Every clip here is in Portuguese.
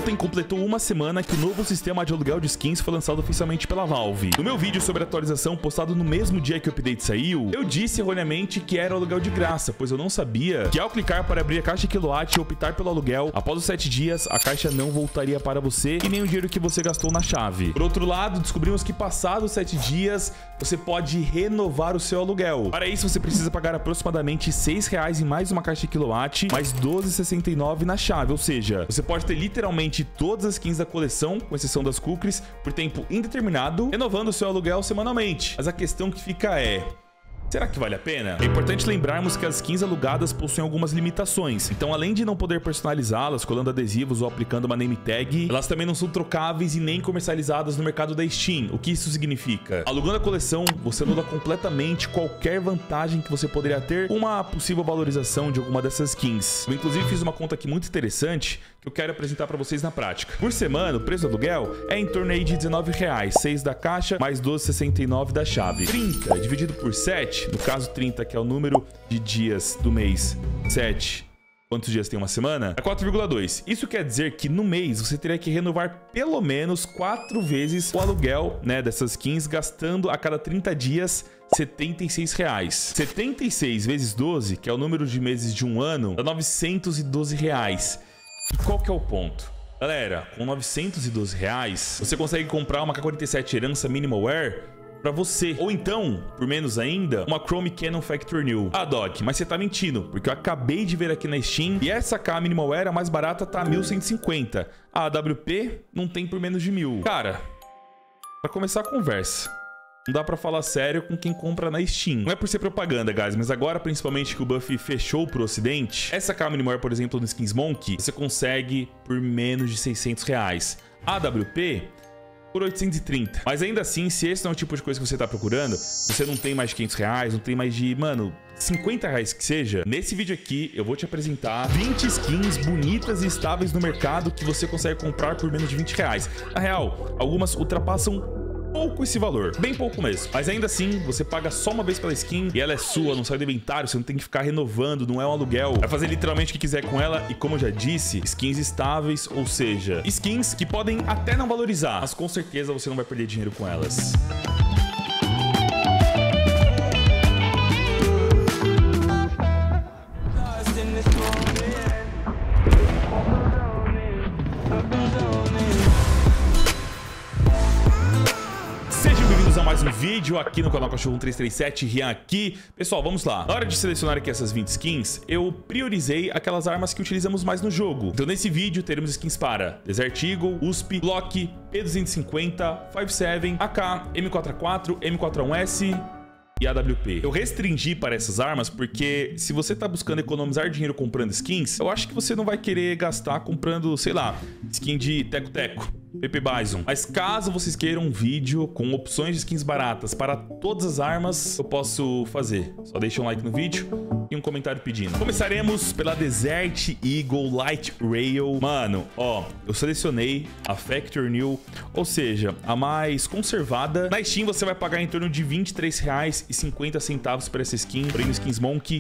Ontem completou uma semana que o novo sistema de aluguel de skins foi lançado oficialmente pela Valve. No meu vídeo sobre a atualização postado no mesmo dia que o update saiu, eu disse erroneamente que era aluguel de graça, pois eu não sabia que ao clicar para abrir a caixa de quilowatt e optar pelo aluguel, após os 7 dias, a caixa não voltaria para você e nem o dinheiro que você gastou na chave. Por outro lado, descobrimos que passados os 7 dias, você pode renovar o seu aluguel. Para isso, você precisa pagar aproximadamente R$6 em mais uma caixa de quilowatt, mais R$12,69 na chave, ou seja, você pode ter literalmente todas as skins da coleção, com exceção das cookies, por tempo indeterminado, renovando o seu aluguel semanalmente. Mas a questão que fica é: será que vale a pena? É importante lembrarmos que as skins alugadas possuem algumas limitações. Então, além de não poder personalizá-las colando adesivos ou aplicando uma name tag, elas também não são trocáveis e nem comercializadas no mercado da Steam. O que isso significa? Alugando a coleção, você anula completamente qualquer vantagem que você poderia ter com uma possível valorização de alguma dessas skins. Eu, inclusive, fiz uma conta aqui muito interessante que eu quero apresentar para vocês na prática. Por semana, o preço do aluguel é em torno aí de R$19, 6 da caixa, mais R$12,69 da chave. 30 dividido por 7, no caso 30, que é o número de dias do mês, 7, quantos dias tem uma semana? É 4,2. Isso quer dizer que no mês você teria que renovar pelo menos 4 vezes o aluguel, né, dessas skins, gastando a cada 30 dias R$76. 76 vezes 12, que é o número de meses de um ano, dá R$912. E qual que é o ponto? Galera, com R$912, você consegue comprar uma K-47 herança Minimal Wear pra você. Ou então, por menos ainda, uma Chrome Cannon Factor New. Ah, Doc, mas você tá mentindo, porque eu acabei de ver aqui na Steam e essa K Minimal Wear, a mais barata, tá 1.150. A AWP não tem por menos de 1.000. Cara, pra começar a conversa, não dá pra falar sério com quem compra na Steam. Não é por ser propaganda, guys, mas agora, principalmente que o buff fechou pro ocidente, essa K Minimal Wear, por exemplo, no Skins Monkey, você consegue por menos de R$600. A AWP por 830. Mas ainda assim, se esse não é o tipo de coisa que você tá procurando, você não tem mais de R$500, não tem mais de, mano, R$50 que seja, nesse vídeo aqui eu vou te apresentar 20 skins bonitas e estáveis no mercado que você consegue comprar por menos de R$20. Na real, algumas ultrapassam pouco esse valor, bem pouco mesmo, mas ainda assim você paga só uma vez pela skin e ela é sua, não sai do inventário, você não tem que ficar renovando, não é um aluguel, vai fazer literalmente o que quiser com ela. E como eu já disse, skins estáveis, ou seja, skins que podem até não valorizar, mas com certeza você não vai perder dinheiro com elas. Mais um vídeo aqui no canal Cachorro 1337, Rian aqui. Pessoal, vamos lá. Na hora de selecionar aqui essas 20 skins, eu priorizei aquelas armas que utilizamos mais no jogo. Então nesse vídeo teremos skins para Desert Eagle, USP, Glock, P250, 5.7, AK, M4A4, M4A1S e AWP. Eu restringi para essas armas porque se você tá buscando economizar dinheiro comprando skins, eu acho que você não vai querer gastar comprando, sei lá, skin de Teco-Teco, PP Bison. Mas caso vocês queiram um vídeo com opções de skins baratas para todas as armas, eu posso fazer. Só deixa um like no vídeo e um comentário pedindo. Começaremos pela Desert Eagle Light Rail. Mano, ó, eu selecionei a Factor New, ou seja, a mais conservada. Na Steam você vai pagar em torno de R$23,50 para essa skin. Porém no Skins Monkey,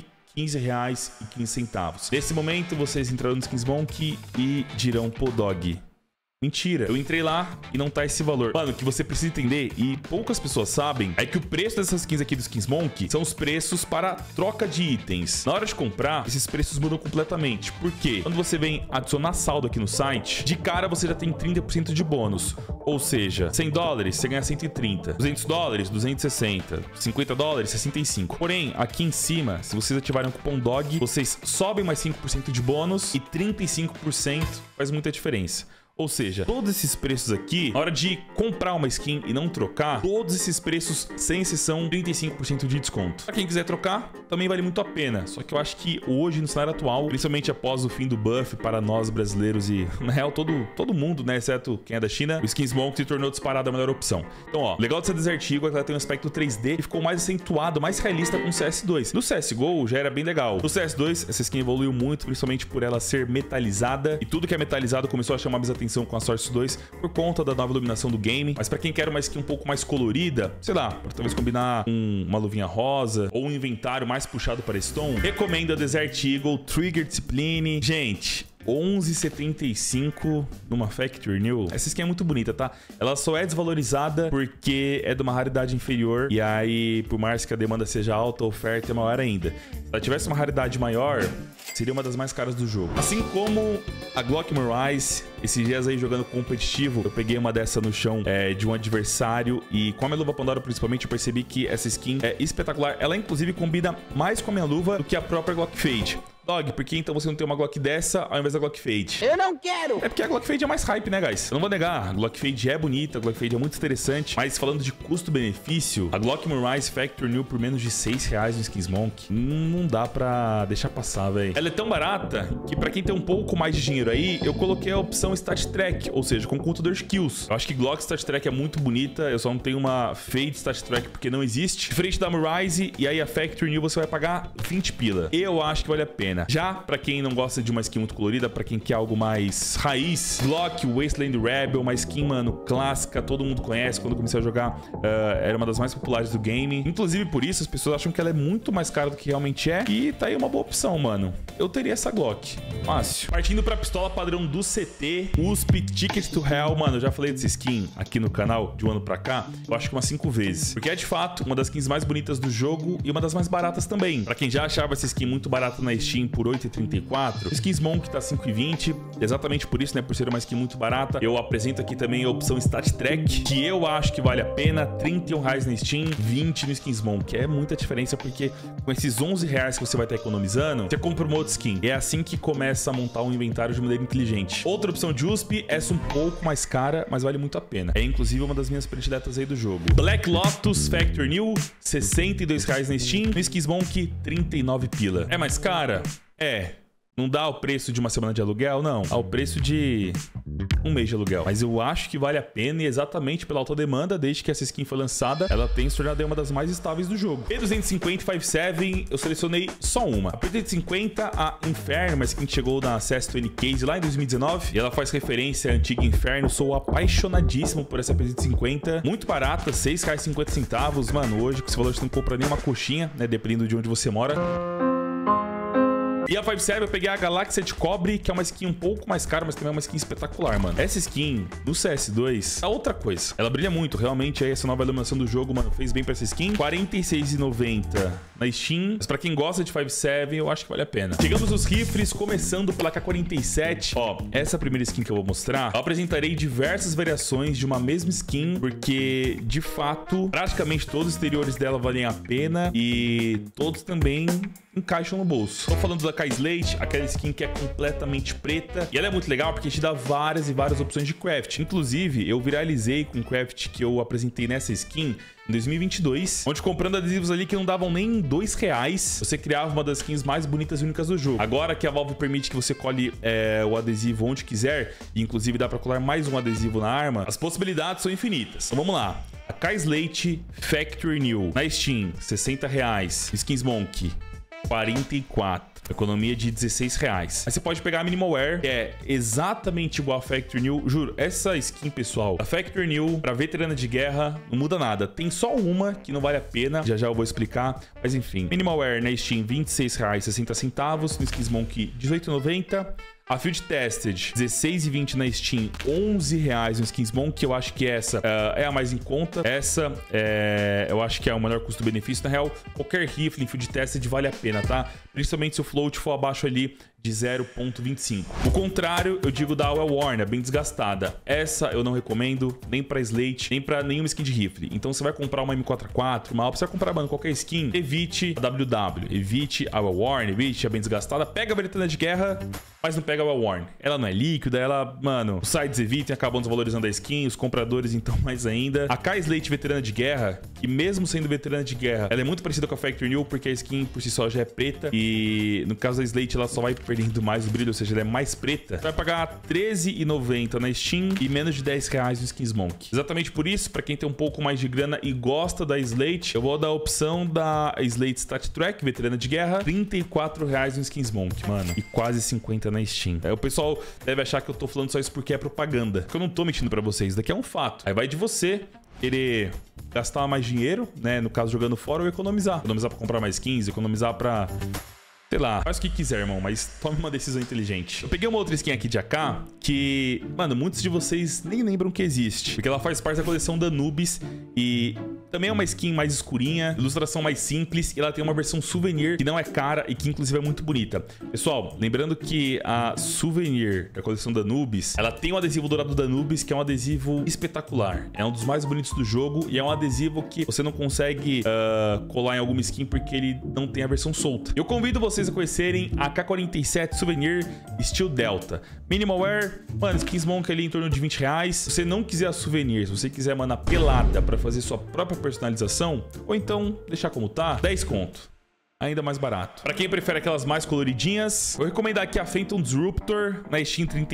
R$15,15. Nesse momento vocês entrarão no Skins Monkey e dirão, pô, Dog, mentira, eu entrei lá e não tá esse valor. Mano, o que você precisa entender, e poucas pessoas sabem, é que o preço dessas skins aqui do Skins Monkey são os preços para troca de itens. Na hora de comprar, esses preços mudam completamente. Por quê? Quando você vem adicionar saldo aqui no site, de cara você já tem 30% de bônus. Ou seja, $100 você ganha 130, $200, 260, $50, 65. Porém, aqui em cima, se vocês ativarem o cupom DOG, vocês sobem mais 5% de bônus e 35% faz muita diferença. Ou seja, todos esses preços aqui, na hora de comprar uma skin e não trocar, todos esses preços, sem exceção, 35% de desconto. Pra quem quiser trocar, também vale muito a pena. Só que eu acho que hoje, no cenário atual, principalmente após o fim do buff para nós brasileiros e, na real, todo mundo, né, exceto quem é da China, o Skins Monkey se tornou disparado a melhor opção. Então, ó, legal dessa Desert Eagle é que ela tem um aspecto 3D e ficou mais acentuado, mais realista com o CS2. No CSGO já era bem legal. No CS2, essa skin evoluiu muito, principalmente por ela ser metalizada. E tudo que é metalizado começou a chamar mais atenção com a Source 2 por conta da nova iluminação do game. Mas pra quem quer uma skin um pouco mais colorida, sei lá, pra talvez combinar uma luvinha rosa ou um inventário mais puxado para Stone, recomendo a Desert Eagle Trigger Discipline. Gente, 11,75 numa Factory New. Essa skin é muito bonita, tá? Ela só é desvalorizada porque é de uma raridade inferior. E aí, por mais que a demanda seja alta, a oferta é maior ainda. Se ela tivesse uma raridade maior, seria uma das mais caras do jogo. Assim como a Glockmore Rise, esses dias aí jogando competitivo, eu peguei uma dessa no chão de um adversário e com a minha luva Pandora principalmente eu percebi que essa skin é espetacular. Ela inclusive combina mais com a minha luva do que a própria Glock Fade. Dog, por que então você não tem uma Glock dessa ao invés da Glock Fade? Eu não quero! É porque a Glock Fade é mais hype, né, guys? Eu não vou negar, a Glock Fade é bonita, a Glock Fade é muito interessante, mas falando de custo-benefício, a Glockmore Rise Factory New por menos de R$6 no Skins Monk, não dá pra deixar passar, velho. Ela é tão barata que pra quem tem um pouco mais de dinheiro aí, eu coloquei a opção Stat Track, ou seja, com contador de kills. Eu acho que Glock Stat Track é muito bonita, eu só não tenho uma Fade Stat Track porque não existe. Diferente da Rise, e aí a Factory New você vai pagar 20 pila. Eu acho que vale a pena. Já pra quem não gosta de uma skin muito colorida, pra quem quer algo mais raiz, Glock Wasteland Rebel, uma skin, mano, clássica, todo mundo conhece. Quando eu comecei a jogar, era uma das mais populares do game. Inclusive por isso, as pessoas acham que ela é muito mais cara do que realmente é. E tá aí uma boa opção, mano. Eu teria essa Glock. Fácil. Partindo pra pistola padrão do CT, USP Ticket to Hell, mano, eu já falei dessa skin aqui no canal de um ano pra cá, eu acho que umas 5 vezes. Porque é de fato uma das skins mais bonitas do jogo e uma das mais baratas também. Pra quem já achava essa skin muito barata na Steam por 8,34, Skins Monk tá 5,20, exatamente por isso, né, por ser uma skin muito barata. Eu apresento aqui também a opção Stat Track, que eu acho que vale a pena, R$31 na Steam, 20 no Skins Monk. É muita diferença porque com esses R$11 que você vai estar economizando, você compra uma outra skin. É assim que começa a montar um inventário de maneira inteligente. Outra opção de USP, essa um pouco mais cara, mas vale muito a pena. É inclusive uma das minhas prediletas aí do jogo. Black Lotus Factory New, R$62 na Steam, no Skins Monk, 39 pila. É mais cara? É. Não dá o preço de uma semana de aluguel, não. Dá o preço de um mês de aluguel. Mas eu acho que vale a pena e exatamente pela alta demanda, desde que essa skin foi lançada, ela tem se tornado uma das mais estáveis do jogo. P250 57, eu selecionei só uma. A P250, a Inferno, uma skin que chegou na CS20 Case lá em 2019. E ela faz referência à antiga Inferno. Sou apaixonadíssimo por essa P250. Muito barata, R$6,50. Mano, hoje com esse valor você não compra nem uma coxinha, né? Dependendo de onde você mora. E a 57 eu peguei a Galáxia de Cobre, que é uma skin um pouco mais cara, mas também é uma skin espetacular, mano. Essa skin do CS2 é outra coisa. Ela brilha muito, realmente, aí essa nova iluminação do jogo, mano, fez bem pra essa skin. R$46,90 na Steam. Mas pra quem gosta de 57, eu acho que vale a pena. Chegamos nos rifles, começando pela K47. Ó, essa primeira skin que eu vou mostrar, eu apresentarei diversas variações de uma mesma skin, porque, de fato, praticamente todos os exteriores dela valem a pena e todos também encaixam no bolso. Tô falando da K-Slate, aquela skin que é completamente preta. E ela é muito legal porque te dá várias e várias opções de craft. Inclusive, eu viralizei com o craft que eu apresentei nessa skin em 2022, onde comprando adesivos ali que não davam nem R$2, você criava uma das skins mais bonitas e únicas do jogo. Agora que a Valve permite que você colhe o adesivo onde quiser, e inclusive dá pra colar mais um adesivo na arma, as possibilidades são infinitas. Então vamos lá. A K-Slate Factory New na Steam, R$60. Skins Monk, 44. Economia de R$16. Aí você pode pegar a Minimal Wear, que é exatamente igual a Factory New. Juro, essa skin, pessoal, a Factory New pra veterana de guerra não muda nada. Tem só uma que não vale a pena, já já eu vou explicar. Mas enfim, Minimal Wear na Steam, R$26,60. No Skins Monk, R$18,90. A Field Tested, R$16,20 na Steam, R$11 no Skins Monk, que eu acho que essa é a mais em conta. Essa eu acho que é o melhor custo-benefício. Na real, qualquer rifle em Field Tested vale a pena, tá? Principalmente se o float for abaixo ali de 0,25. O contrário, eu digo da Well Worn, bem desgastada. Essa eu não recomendo nem pra Slate, nem pra nenhuma skin de rifle. Então você vai comprar uma M4A4, uma Alp, você vai comprar, mano, qualquer skin, evite a WW, evite a Well Worn, evite a bem desgastada. Pega a veterana de guerra, mas não pega a Well Worn. Ela não é líquida, ela, mano, os sites evitem, acabam desvalorizando a skin, os compradores então mais ainda. A K-Slate veterana de guerra, que mesmo sendo veterana de guerra, ela é muito parecida com a Factory New, porque a skin por si só já é preta, e no caso da Slate ela só vai perdendo mais o brilho, ou seja, ela é mais preta. Você vai pagar R$13,90 na Steam e menos de R$10 no Skins Monk. Exatamente por isso, pra quem tem um pouco mais de grana e gosta da Slate, eu vou dar a opção da Slate Stat Track, veterana de guerra, R$34 no Skins Monk, mano, e quase 50 na Steam. Aí o pessoal deve achar que eu tô falando só isso porque é propaganda, porque eu não tô mentindo pra vocês, daqui é um fato. Aí vai de você querer gastar mais dinheiro, né, no caso jogando fora, ou economizar. Economizar pra comprar mais skins, economizar pra Sei lá, faz o que quiser, irmão, mas tome uma decisão inteligente. Eu peguei uma outra skin aqui de AK que, mano, muitos de vocês nem lembram que existe, porque ela faz parte da coleção da Anubis e também é uma skin mais escurinha, ilustração mais simples e ela tem uma versão souvenir que não é cara e que inclusive é muito bonita. Pessoal, lembrando que a souvenir da coleção da Anubis, ela tem um adesivo dourado da Anubis que é um adesivo espetacular. É um dos mais bonitos do jogo e é um adesivo que você não consegue colar em alguma skin porque ele não tem a versão solta. Eu convido vocês a conhecerem a AK-47 Souvenir Steel Delta. Minimal Wear, mano, skins Monk ali em torno de 20 reais. Se você não quiser a souvenir, se você quiser, mano, a pelada pra fazer sua própria personalização, ou então deixar como tá, 10 conto. Ainda mais barato. Pra quem prefere aquelas mais coloridinhas, vou recomendar aqui a Phantom Disruptor na Steam, R$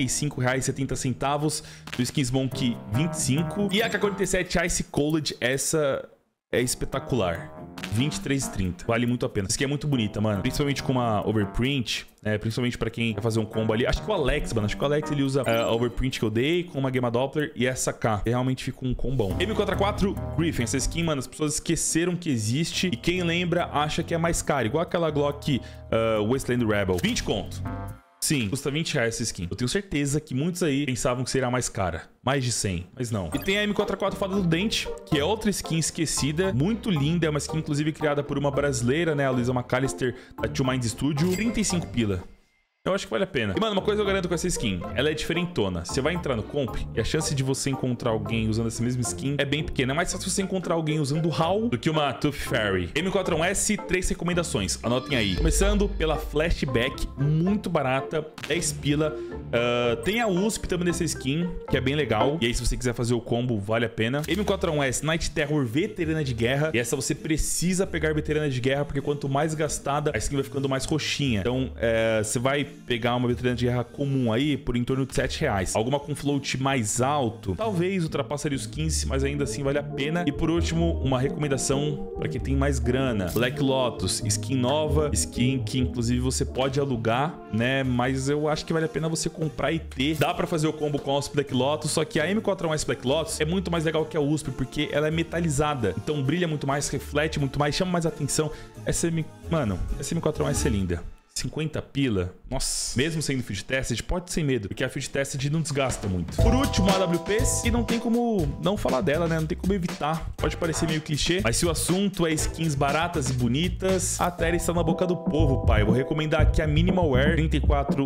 35,70, do Skins Monk 25. E a AK-47 Ice Cold, essa é espetacular. 23,30. Vale muito a pena. Essa aqui é muito bonita, mano. Principalmente com uma overprint. Principalmente pra quem vai fazer um combo ali. Acho que o Alex, mano. Acho que o Alex ele usa a overprint que eu dei com uma Gamma Doppler e essa K. Realmente fica um combão. M44 Griffin. Essa skin, mano, as pessoas esqueceram que existe. E quem lembra acha que é mais cara. Igual aquela Glock Wasteland Rebel. 20 conto. Sim, custa 20 reais essa skin. Eu tenho certeza que muitos aí pensavam que seria mais cara. Mais de 100, mas não. E tem a M44 Fada do Dente, que é outra skin esquecida, muito linda. É uma skin, inclusive, criada por uma brasileira, né? A Luisa McAllister, da Two Minds Studio. 35 pila. Eu acho que vale a pena. E, mano, uma coisa eu garanto com essa skin. Ela é diferentona. Você vai entrar no comp e a chance de você encontrar alguém usando essa mesma skin é bem pequena. É mais fácil você encontrar alguém usando HAL do que uma Tooth Fairy. M41S, 3 recomendações. Anotem aí. Começando pela Flashback, muito barata, 10 pila. Tem a USP também dessa skin, que é bem legal. E aí, se você quiser fazer o combo, vale a pena. M41S, Night Terror Veterana de Guerra. E essa você precisa pegar Veterana de Guerra, porque quanto mais gastada, a skin vai ficando mais roxinha. Então, você vai pegar uma veterana de guerra comum aí por em torno de 7 reais. Alguma com float mais alto, talvez ultrapassaria os 15, mas ainda assim vale a pena. E por último, uma recomendação para quem tem mais grana. Black Lotus, skin nova, skin que inclusive você pode alugar, né? Mas eu acho que vale a pena você comprar e ter. Dá para fazer o combo com a USP Black Lotus, só que a M41S Black Lotus é muito mais legal que a USP, porque ela é metalizada. Então brilha muito mais, reflete muito mais, chama mais atenção. Mano, essa M41S é linda. 50 pila, nossa, mesmo sendo field tested, pode sem medo, porque a field tested não desgasta muito. Por último, a AWPs, e não tem como não falar dela, né? Não tem como evitar. Pode parecer meio clichê, mas se o assunto é skins baratas e bonitas, a Terra está na boca do povo, pai. Eu vou recomendar aqui a Minimal Wear, R$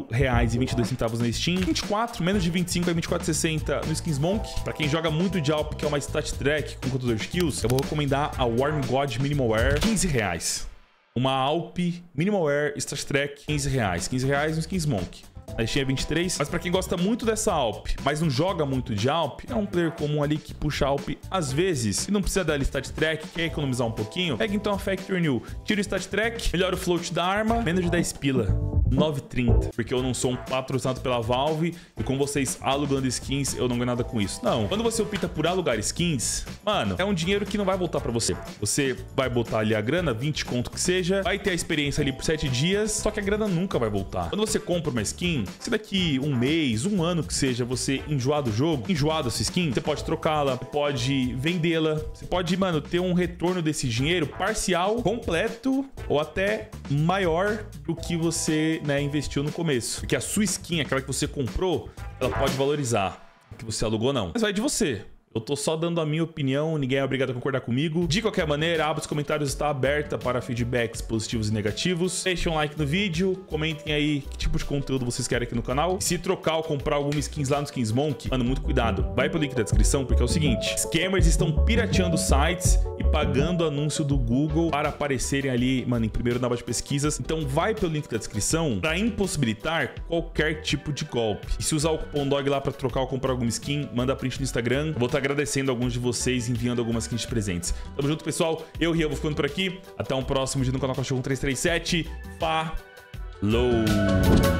34,22 na Steam, 24, menos de 25 a 24,60 no Skins Monk. Pra quem joga muito de Alp, que é uma stat track com contador de kills, eu vou recomendar a Warm God Minimal Wear, R$ 15. Uma Alp Minimal Wear Stat Track, 15 reais. 15 reais no Skins Monk. A Steam é 23. Mas pra quem gosta muito dessa Alp, mas não joga muito de Alp, é um player comum ali que puxa Alp às vezes e não precisa dar Stat Track, quer economizar um pouquinho, pega então a Factory New. Tira o Stat Track, melhora o float da arma, menos de 10 pila. 9,30, porque eu não sou um patrocinado pela Valve e com vocês alugando skins, eu não ganho nada com isso. Não, quando você opta por alugar skins, mano, é um dinheiro que não vai voltar pra você. Você vai botar ali a grana, 20 conto que seja, vai ter a experiência ali por 7 dias, só que a grana nunca vai voltar. Quando você compra uma skin, se daqui um mês, um ano que seja, você enjoar do jogo, enjoar da sua skin, você pode trocá-la, pode vendê-la, você pode, mano, ter um retorno desse dinheiro parcial, completo ou até maior do que você, né, investiu no começo. Porque a sua skin, aquela que você comprou, ela pode valorizar. Que você alugou, não. Mas vai de você. Eu tô só dando a minha opinião, ninguém é obrigado a concordar comigo. De qualquer maneira, a aba dos comentários está aberta para feedbacks positivos e negativos. Deixem um like no vídeo, comentem aí que tipo de conteúdo vocês querem aqui no canal. E se trocar ou comprar alguma skins lá no Skins Monk, mano, muito cuidado. Vai pro link da descrição, porque é o seguinte: scammers estão pirateando sites e pagando anúncio do Google para aparecerem ali, mano, em primeiro na aba de pesquisas. Então vai pelo link da descrição para impossibilitar qualquer tipo de golpe. E se usar o cupom DOG lá para trocar ou comprar alguma skin, manda print no Instagram. Eu vou estar agradecendo alguns de vocês enviando algumas skins de presentes. Tamo junto, pessoal. Eu, Rian, vou ficando por aqui. Até um próximo vídeo no canal Cachorro 337. Falou!